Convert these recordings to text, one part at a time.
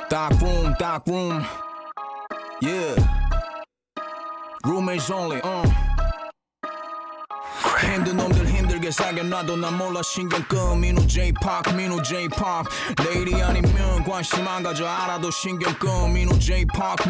Dark room, yeah. Roommates only, 힘든 놈들 힘들게 살게 놔도 난 몰라 신경 끄 민호 J-Pop 레이디 아니면 관심 안 가져 알아도 신경 끄 민호 J-Pop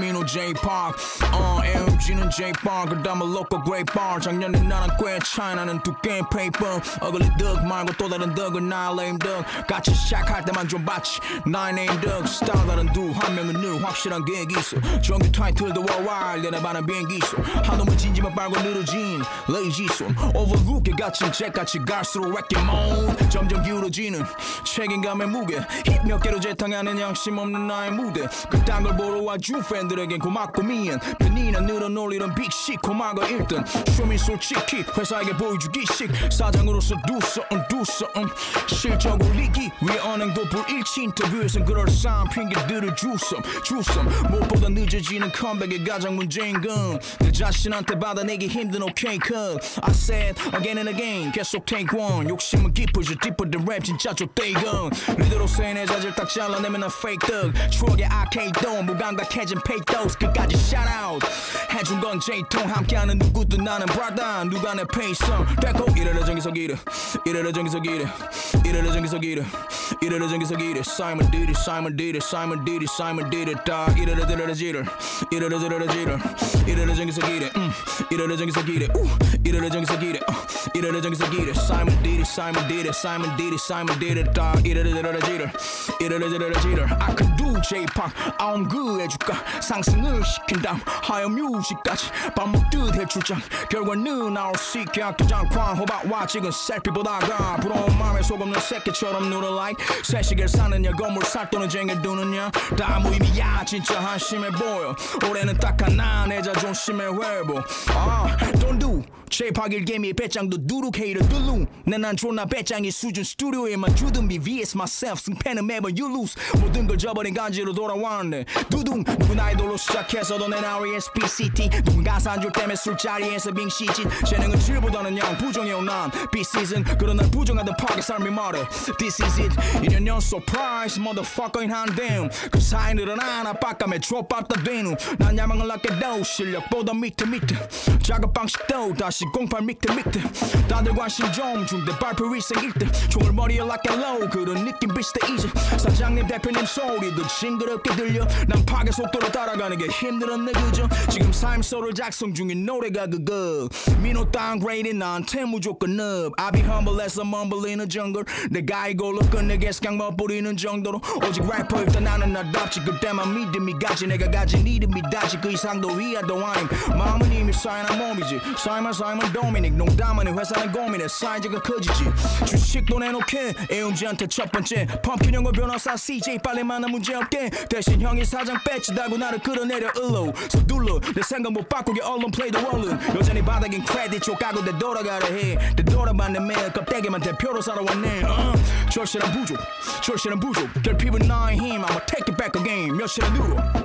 AMG는 J-Bar 그다음은 local great bar 작년에 나랑 꽤 차이 나는 두 게임 페이퍼 ugly duck 말고 또 다른 덕은 나 lame duck 같이 시작할 때만 좀 봤지 나의 name duck 스타일 다른 한 명은 늘 확실한 계획이 있어 정규 타이틀도 worldwide 내 반한 비행기 있어 한 놈은 진지만 빨고 늘어진 lazy 손 overlook에 갇힌 잭같이 갈수록 wrecking mode 점점 기울어지는 책임감의 무게 힙 몇 개로 재탕하는 양심 없는 나의 무대 그딴 걸 보러 와준 팬들에겐 고맙고 미안 편이나 늘어놀리던 빅식 고마가 1등 쇼미 솔직히 회사에게 보여주기식 사장으로서 do something 실적 올리기 위해 언행도 불일치 인터뷰에선 그럴싸한 핑계들을 주섬 무엇보다 늦어지는 컴백이 가장 문제인 건 내 자신한테 받아내기 힘든 okay cut I said again and again 계속 take one 욕심은 깊어져 deeper than rap 진짜 족대이건 리더로서의 내 자질 딱 잘라내면 난 fake thug 추억의 arcade도 무감각해진 fake dose 끝까지 shout out 해준 건 J-Tone 함께하는 누구도 나는 brother 누가 내 페이서 됐고 이래라 저기서 기래 이래라 저기서 기래 이래라 저기서 기래 이래라 저기서 기래 Simon did it 다 이래라 저래라 지를 이래라 저래라 지를 이래라 저기서 기래 이래라 저기서 기래 이래라 저기서 기래 이래라 저기서 기래 Simon did it 다 이래라 저래라 지를 이래라 저래라 지를 I can do J-Pop I'm good 해줄까 상승을 시킨 다음 하여 뮤직까지 밥 먹듯 해출장 결과는 나올 수 있게 학교장판 호박와 찍은 셀피 보다가 부러운 마음에 속없는 새끼처럼 누를 like 새시계를 사느냐 건물 살 돈을 쟁여두느냐 다 무의미야 진짜 한심해 보여 올해는 딱 하나 내 자존심의 회복 Don't do J-Pop 일개미 배짱도 누룩해이를 뚫루 난 존나 배짱이 수준 스튜디오에만 주둔비 vs myself 승패는 매번 you lose 모든 걸 저버린 간지로 돌아왔네 두둥 누군 아이돌로 시작해서도 내 R.E.S.P.C.T 누군 가사 한 줄 때문에 술자리에서 빙시진 재능은 질보다는 양 부정해온 난 B-season 그런 날 부정하던 파괴 삶이 말해 This is it 2년 연 surprise motherfucker인 한댐 그 사이 늘어나 압박감에 드롭아웃다 되누 난 야망을 낳게 도 실력보다 밑에 작업 방식도 다시 08 밑에 다들 관심 좀 중대 발표 위생 1등 총을 머리에 like low 그런 느낌 비슷해 이제 사장님 대표님 소리도 징그럽게 들려 난 파괴 속도로 따라가는 게 힘들었네 그저 지금 삶소를 작성 중인 노래가 그거 민호 downgrade 나한테 무조건 up I be humble as I'm humble in the jungle 내가 이걸로 끝내게 그냥 멋부리는 정도로 오직 래퍼일 때 나는 나답지 그때만 믿음이 가지 내가 가진 이름이 다지 그 이상도 위아도 아님 마음은 이미 쌓여난 몸이지 Simon Dominic 농담하는 회사는 고민해 사이즈가 커지지 주식도 내놓게 AMG한테 첫 번째 펌킨 형과 변호사 CJ 빨리 만나 문제없게 대신 형이 사장 배치다고 나를 끌어내려 일로 서둘러 내 생각 못 바꾸게 언론 play the rolling 여전히 바닥인 크레딧 쪽가고 되돌아가려 해 되돌아봤네 매일 껍데기만 대표로 살아왔네 절실한 부족 결핍은 나의 힘 I'ma take it back again 몇 시나 누워